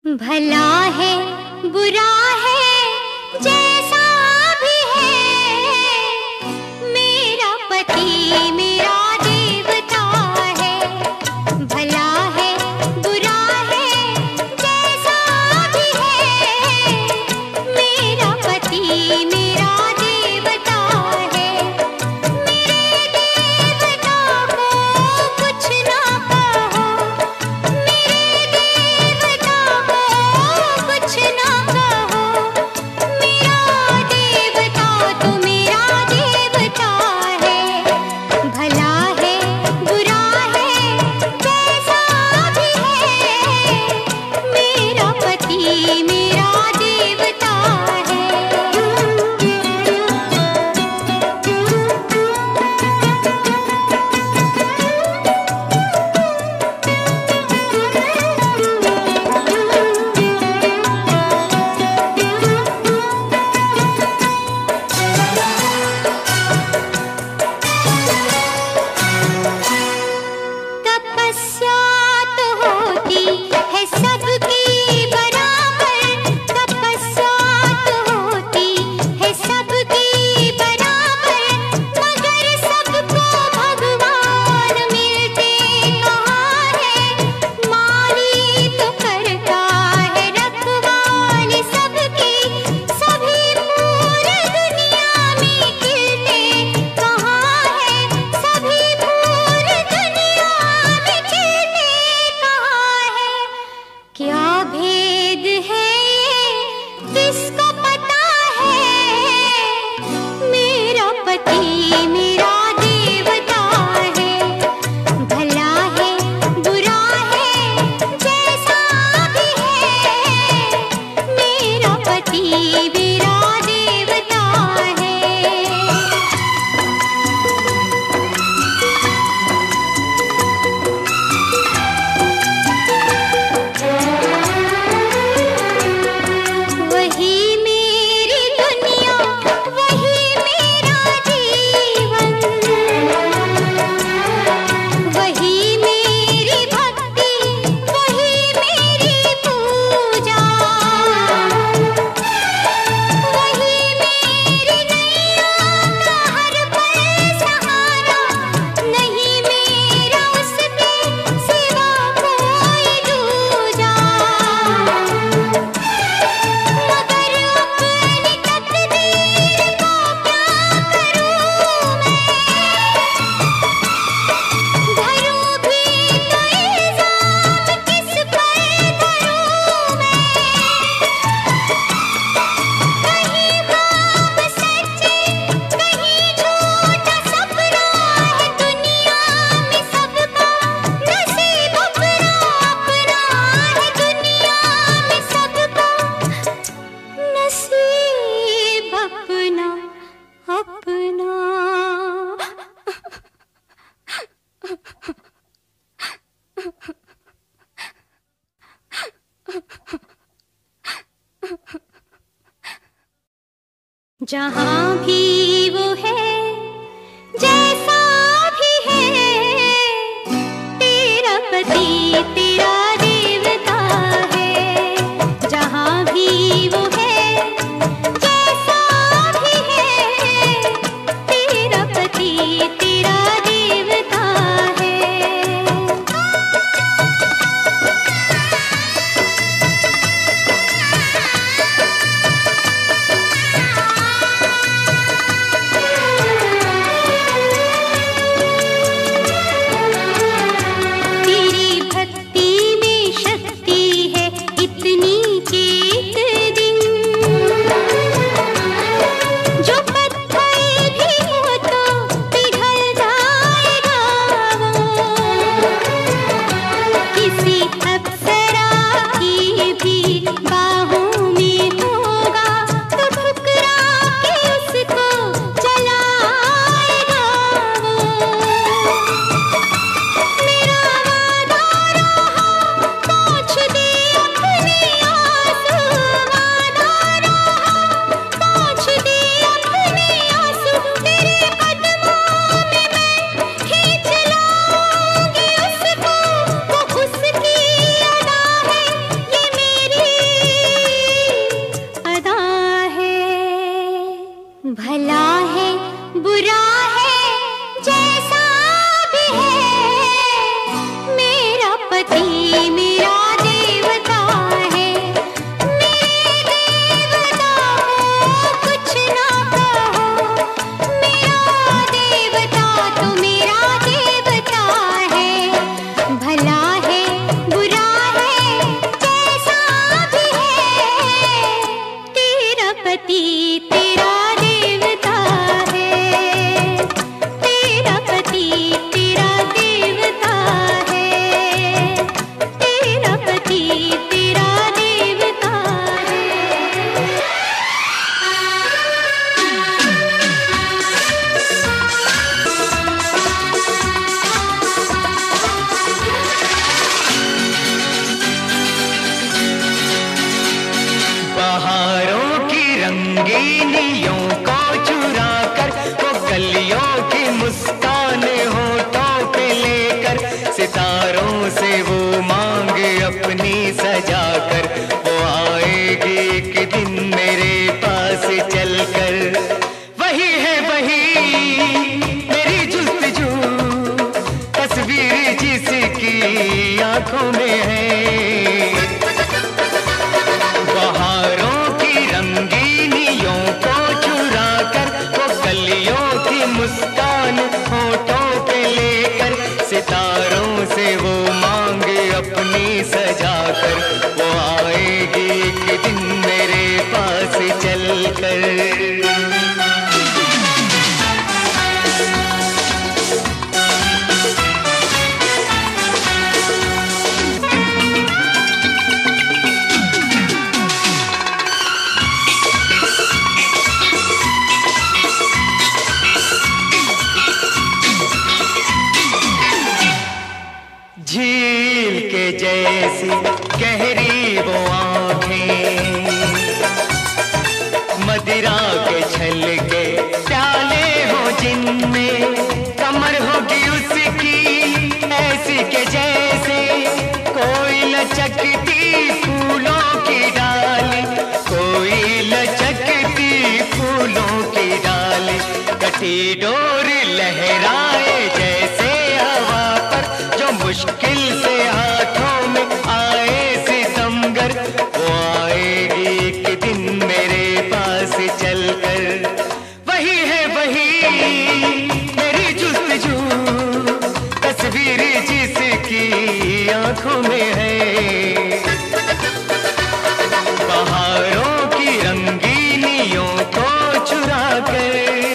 भला है बुरा है जैसा भी है, मेरा पति मेरा देवता है। भला है बुरा है जैसा भी है, मेरा पति मेरा देवता है। मेरे देवता को कुछ ना कहो, मेरे देवता को कुछ ना कहो, मेरा देवता तो मेरा देवता है। भला है बुरा है जैसा भी है, मेरा पति मेरा देवता है। तपस्या तो होती है सबकी बराबर, तपस्या तो होती है सबकी बराबर, मगर सबको भगवान मिलते कहाँ है। माली तो करता है रखवाली सबकी, सभी पूरी दुनिया में खिलते कहाँ है। सभी पूरी दुनिया में खिलते कहाँ है। क्या भेद है ये किसको पता है, मेरा पति मेरा देवता है। भला है बुरा है जैसा भी है, मेरा पति मेरा देवता है। वही मेरी दुनिया, वही मेरा जीवन, वही मेरी भक्ति, वही मेरी पूजा, वही मेरी नैया का हर पल सहारा, नहीं मेरा उसके सिवा कोई दूजा। मगर अपनी तकदीर को क्या करूं मैं, धरूं भी तो इल्जाम किस पर धरूं मैं। कहीं ख्वाब सच्चे कहीं झूठा सपना है, दुनिया में सबका नसीब अपना अपना है। दुनिया में सबका नसीब अपना अपना। जहाँ भी वो है जैसा भी है, तेरा पति तेरा देवता है। जहाँ भी वो है जैसा भी है, तेरा पति तेरा देवता है। रंगीनियों को चुरा कर, वो गलियों की मुस्कान होठों पे लेकर, सितारों से वो मांग अपनी सजा कर, वो आएगी एक दिन मेरे पास चलकर। वही है वही मेरी जुस्तजू, तस्वीर जिसकी आंखों में है। बहारों की रंगीनियों को चुरा कर, वो गलियों की मुस्कान होठों पे लेकर, सितारों से वो मांग अपनी सजा कर, वो आएगी एक दिन मेरे पास चलकर। झील के जैसी गहरी वो आँखें, मदिरा के छल के प्याले हो जिनमें, कमर होगी उसकी ऐसी के जैसे कोई लचकती फूलों की डाली, कोई लचकती फूलों की डाली। कटी डोर लहराए जैसे हवा पर, जो मुश्किल से हाथों में आए सितमगर, वो आएगी एक दिन मेरे पास चलकर। वही है वही मेरी जुस्तजू, तस्वीर जिसकी आंखों में है। बहारों की रंगीनियों को चुरा कर,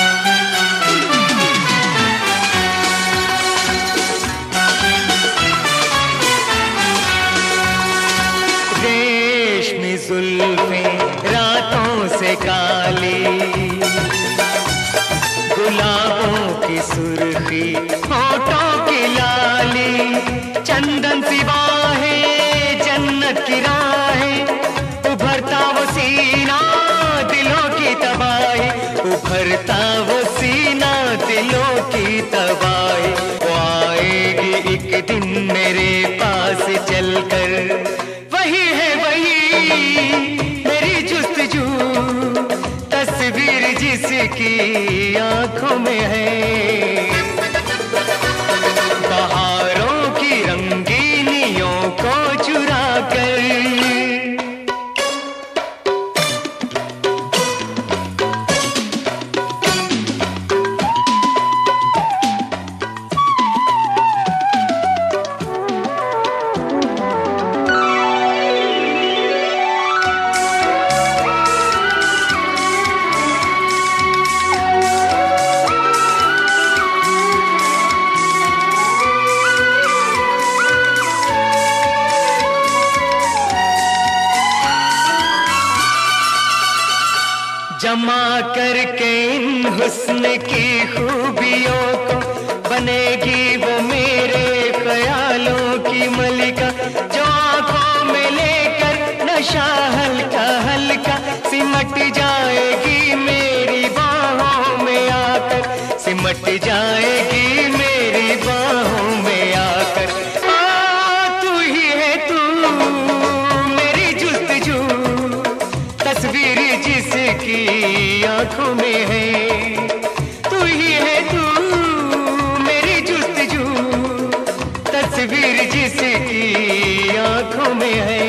रेशमी जुल्फें रातों से काली, गुलाबों की सुर्खी होठों की लाली, चंदन सी बाहें जन्नत की राहें, उभरता वो सीना दिलों की तबाही, उभरता वो सीना दिलों की तबाही। वो आएगी एक दिन मेरे पास चलकर। वही है वही मेरी जुस्तजू, तस्वीर जिसकी आंखों में है। बहारों की रंगीनियों को चुरा कर, जमा करके इन हुस्न की खूबियों को, बनेगी वो मेरे ख्यालों की मलिका, जो आंखों में लेकर नशा हल्का हल्का सिमट जाएगी मेरी बाहों में आकर, सिमट जाएगी मेरी बाहों में आकर। तू ही है तू मेरी जुस्तजू, तस्वीर जिसकी आंखों में है। तू ही है तू मेरी जुस्तजू, तस्वीर जिसकी आंखों में है।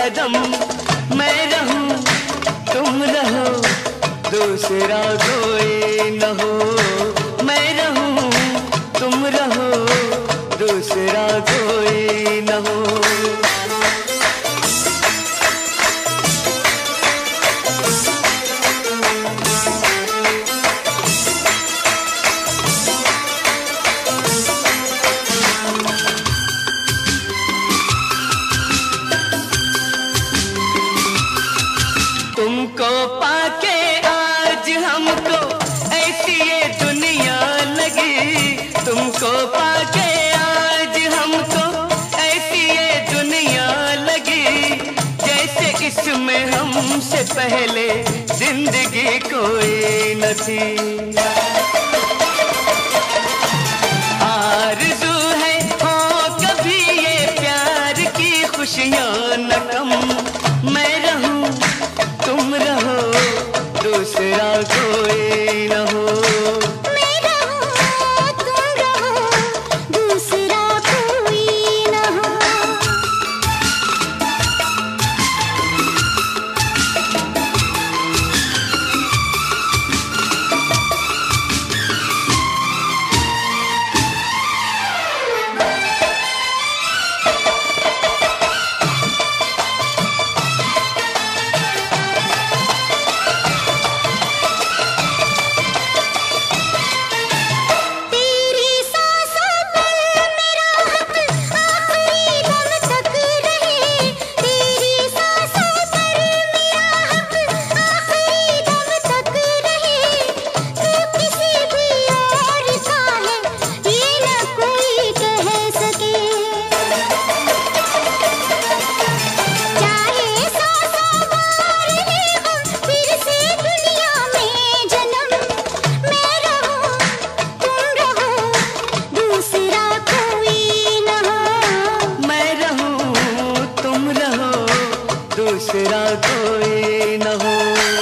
कदम, मैं रहूं तुम रहो, दूसरा कोई न हो। मैं रहूं तुम रहो, दूसरा कोई न हो। तुमको पाके आज हमको ऐसी ये दुनिया लगी, तुमको पाके आज हमको ऐसी ये दुनिया लगी, जैसे इसमें हमसे पहले जिंदगी कोई न थी। आरज़ू है हो कभी ये प्यार की खुशियां न कम, मैं रहूं तुम रहो, दूसरा कोई न हो। मैं रहूं तुम रहो, दूसरा कोई न हो। दूसरा कोई न हो।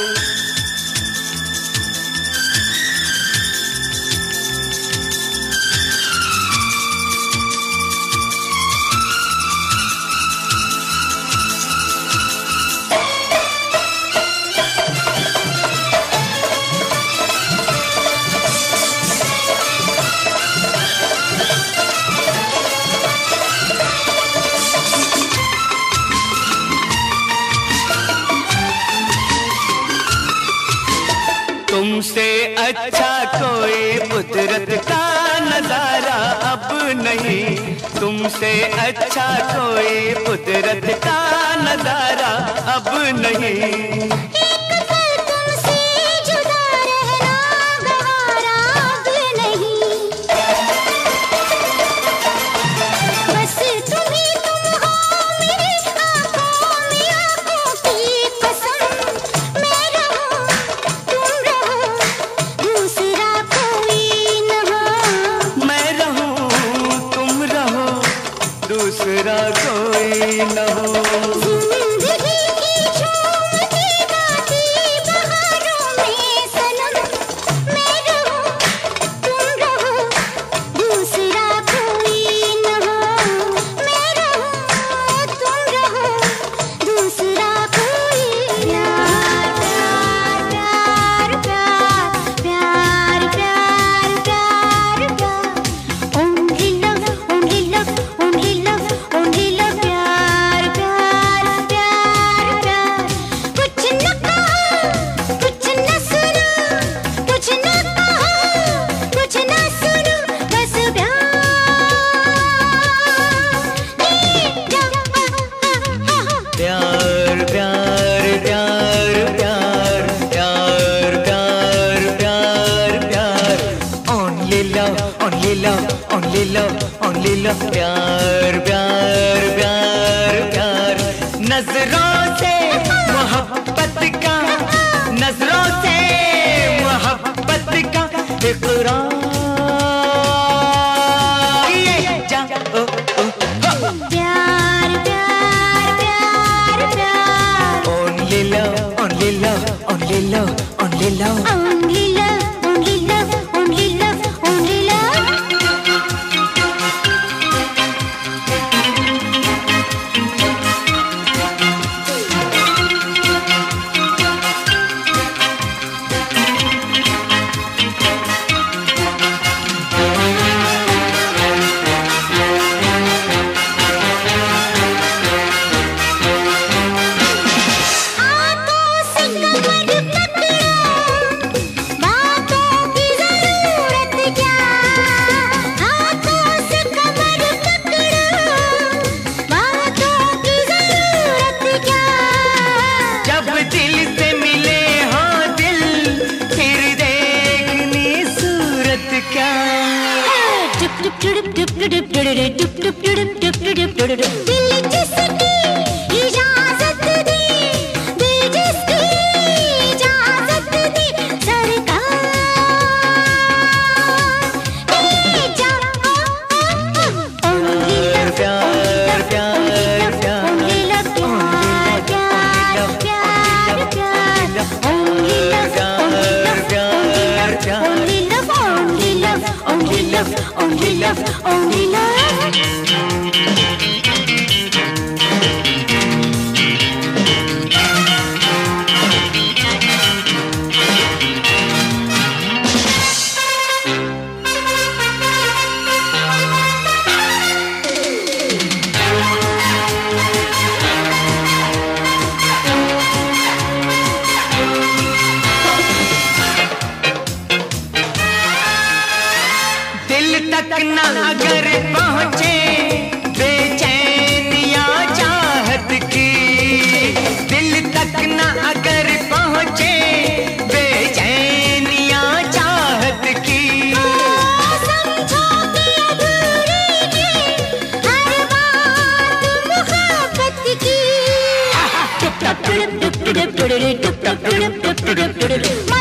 तुमसे अच्छा कोई कुदरत का नजारा अब नहीं, तुमसे अच्छा कोई कुदरत का नजारा अब नहीं। दूसरा कोई न हो। जिंदगी की झूमती गाती बहारों में सनम, मैं रहूं तुम रहो, दूसरा कोई न हो। मैं रहूं तुम रहो, दूसरा कोई न हो। प्यार प्यार प्यार प्यार प्यार प्यार प्यार, only love, only love, only love, only love, प्यार प्यार प्यार प्यार। कुछ न कहो, कुछ न सुनो, कुछ न कहो, कुछ न सुनो, बस प्यार। प्यार प्यार प्यार प्यार प्यार प्यार प्यार प्यार, only love, only love, only love, only love, प्यार प्यार प्यार प्यार। नजरों से मोहब्बत का, नजरों से मोहब्बत का इकरार, ये जा ओ ओ हो। प्यार प्यार प्यार प्यार, Only love, only love, only love, only love. only love, only love, only love, only love। जिसकी इजाजत दी, दिल जिसकी इजाजत दी, सरकार ले जा। Only love, प्यार प्यार प्यार only love, प्यार प्यार प्यार प्यार, only love, only love, only love, only love, only love, only love. दिल तक न अगर पहुँचे बेचैनिया चाहत की, दिल तक न अगर पहुँचे बेचैनिया चाहत की, समझो कि अधूरी है हर बात मुहब्बत की। टुप टुप टुप टुप टुप टुप टुप टुप टुप टुप टुप टुप।